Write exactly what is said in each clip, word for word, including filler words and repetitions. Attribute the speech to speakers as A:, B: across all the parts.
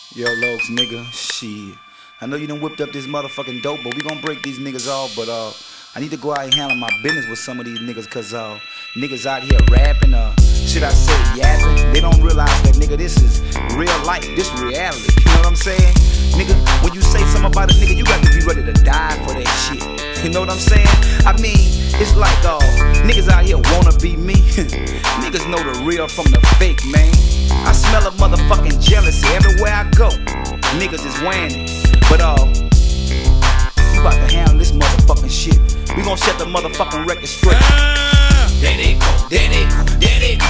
A: Yo, Lokes, nigga, shit. I know you done whipped up this motherfucking dope, but we gon' break these niggas off. But uh, I need to go out and handle my business with some of these niggas, cause uh, niggas out here rapping, uh, should I say yapping? They don't realize that, nigga, this is real life, this reality. You know what I'm saying? Nigga, when you say something about a nigga, you got to be ready to die for that shit. You know what I'm saying? I mean, it's like uh, niggas out here wanna be me. Niggas know the real from the fake, man. I smell a motherfucking jealousy everywhere I go. Niggas is wearing it. But uh, you about to handle this motherfucking shit. We gon' set the motherfucking record straight.
B: Uh, there they go, there they go, there they go.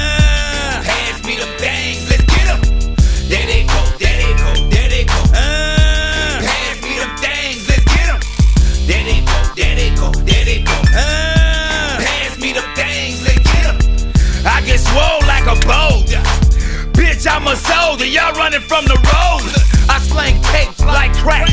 B: Uh, pass me them things, let's get them. There they go, there they go, there they go. Uh, pass me them things, let's get them. There they go, there they go, there they go. Uh, pass me them things, let's get them. I get swole like a boulder. Bitch, I'm a soldier, y'all running from the road. I slang tapes like crack.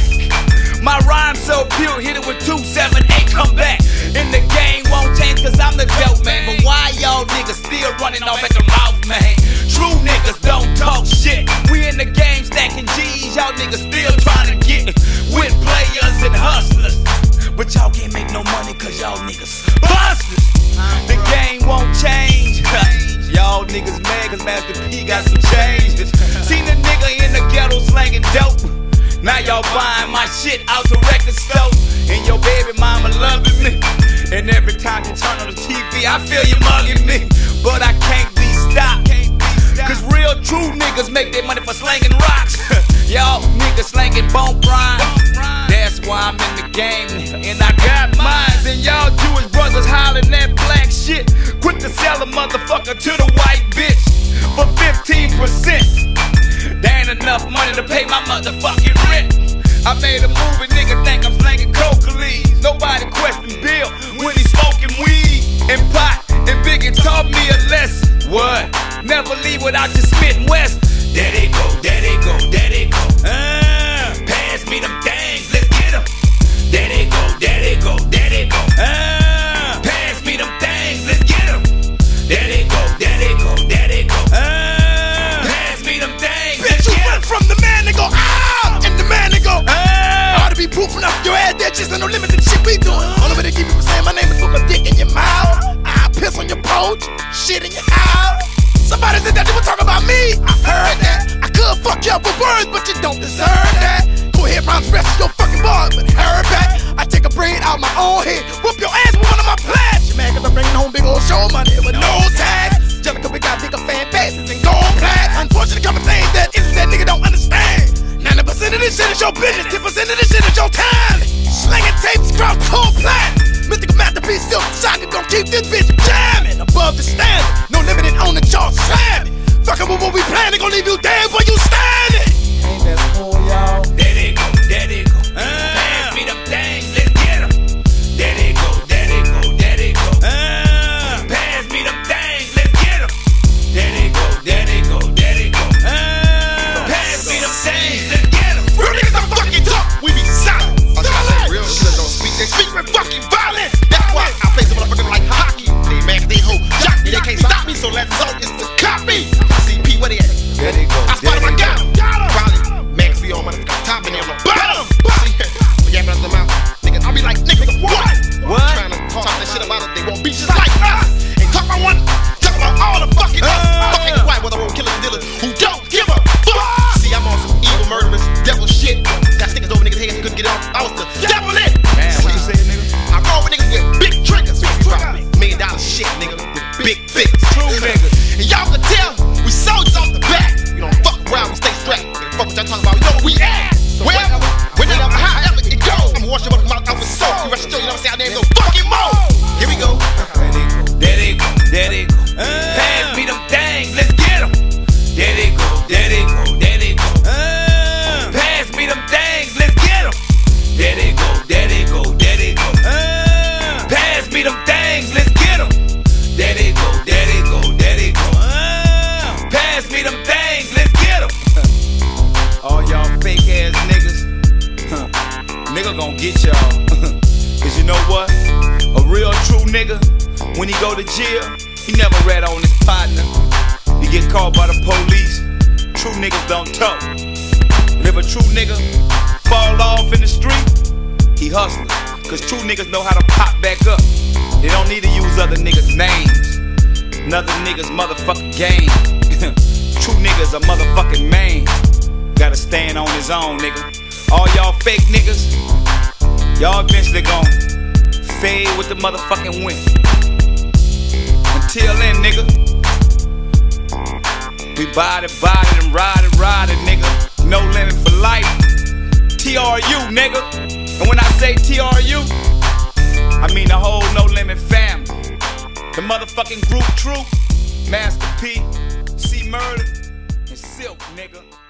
B: My rhyme so pure, hit it with two seven eight, come back. And the game won't change cause I'm the dope man. But why y'all niggas still running off at the mouth, man? True niggas don't talk shit. We in the game stacking G's, y'all niggas still trying to get with players and hustlers. But y'all can't make no money cause y'all niggas busters. The game won't change. Y'all niggas mad cause Master P got some changes. Seen a nigga in the ghetto slanging dope. Now y'all buying my shit out the record store. And your baby mama loving me. And every time you turn on the T V, I feel you mugging me. But I can't be stopped. Cause real true niggas make their money for slanging rocks. Y'all niggas slanging bone rhymes. That's why I'm in the game. And I got mines. And y'all Jewish brothers hollering that black shit. Quick to sell a motherfucker to the white bitch for fifteen percent. There ain't enough money to pay my motherfucking rent. I made a movie, nigga think I'm slanging coca leaves. Nobody question Bill when he's smoking weed and pot. And Biggie taught me a lesson. What? Never leave without your spitting west. There they go, there they go, there they go. Uh, pass me them things, let's get them. There they go, there they go, there they go. Uh, pass me them things, let's get them. There they go, there they go, there they go. Uh, pass me them things.
C: Bitch, you run from the man that go ah, and the man that go ah. Ought to be proofing up your ass, that just ain't no limit to the shit we doing. Only way to keep people saying my name is put my dick in your mouth. I piss on your porch, shit in your house. Somebody said that they were talking about me. I heard that. I could fuck you up with words, but you don't deserve that. Go ahead, rhymes, rest your fucking bars, but heard back. I take a braid out my own head, whoop your ass with one of my plats. You mad cause I'm bringing home big old show money with no tax. Just because we got bigger fan bases and gold plaques. Unfortunately, couple things that is that nigga don't understand. ninety percent of this shit is your business, ten percent of this shit is your time. Slinging tapes across the whole planet. Mythical masterpiece, silk socket, gon' keep this bitch jamming above the standard. No limited on the charts, slamming. Fucking with what we planning, gon' leave you dead where you standing.
A: Ain't that cool, y'all?
B: There they go, there they go. Uh, pass me them things, let's get them. There they go, there they go, there they go. Uh, pass me them things, let's get them. There they go, there they go, there they go. Uh, pass me them things, let's get them.
C: Real niggas don't fucking talk, we be silent. Silent. Real niggas don't speak, they speak with fucking violence. That's why I play some motherfuckers like hockey. They mad, they hoe, jock me, they can't stop me, so let's result is to copy. C P, where they at?
A: There they go.
C: I spotted my guy. Probably Max be on motherfucking top and they on the bottom. See, yapping out the mouth, nigga, I be like, nigga, what?
A: What?
C: Trying to talk that shit about us, they won't be just like us. Ain't talk about one, talk about all the fucking us.
A: Uh.
C: Fucking white, whether we're killers and dealers who don't give a fuck. See, I'm on some evil, murderous, devil shit. Got stickers over niggas' heads, couldn't get off. I was the devil in.
A: Damn, what you say, nigga?
C: I roll with niggas with big triggers. Million dollar shit, nigga, with big figures.
A: True niggas.
C: And y'all can tell, we soldiers off the back. We don't fuck around, we stay strapped. Nigga, fuck what y'all talking about, we know where we at. Wherever, whenever, however it goes. I'ma wash your mouth out with soap. You rest still, you know what I'm saying? I name no fucking more. Here we go.
B: There they go, there they go. Uh, pass me them things, let's get them. There they go, there they go, there they go. Uh, pass me them things, let's get them. There they go, there they go, there they go. Uh, pass me them things, let's get them. There they go, there they go, there they go. Uh, pass me them things, let's get them.
A: All y'all fake ass niggas, huh, nigga gon' get y'all. Cause you know what? A real true nigga, when he go to jail, he never rat on his partner. He get caught by the police. True niggas don't talk. true nigga fall off in the street, he hustling. Cause true niggas know how to pop back up. They don't need to use other niggas' names, another niggas' motherfucking game. True niggas a motherfucking man. Gotta stand on his own, nigga. All y'all fake niggas, y'all eventually gon' fade with the motherfucking wind. Until then, nigga, we body, body, and ride it, ride it, nigga. No limit for life. T R U, nigga. And when I say T R U, I mean the whole No Limit family. The motherfucking group True, Master P, C Murder, and Silk, nigga.